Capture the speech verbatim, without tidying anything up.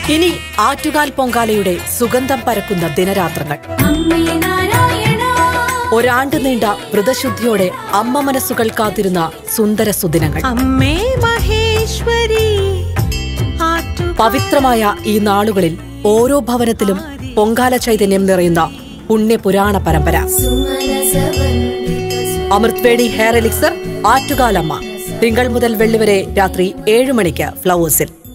ഇനി ആറ്റുകാൽ പൊങ്കാലയുടെ സുഗന്ധം പരക്കുന്ന ദിനരാത്രങ്ങൾ. ഒരാണ്ട് നീണ്ട വ്രതശുദ്ധിയോടെ അമ്മ മനസ്സുകൾ കാത്തിരുന്ന സുന്ദര സുദിനങ്ങൾ. പവിത്രമായ ഈ നാളുകളിൽ ഓരോ ഭവനത്തിലും പൊങ്കാല ചൈതന്യം നിറയുന്ന പുണ്യപുരാണ പരമ്പര. Amritveni hair elixir Attukalamma. തിങ്കൾ മുതൽ വെള്ളി വരെ രാത്രി ഏഴ് മണിക്ക് ഫ്ലവേഴ്സിൽ.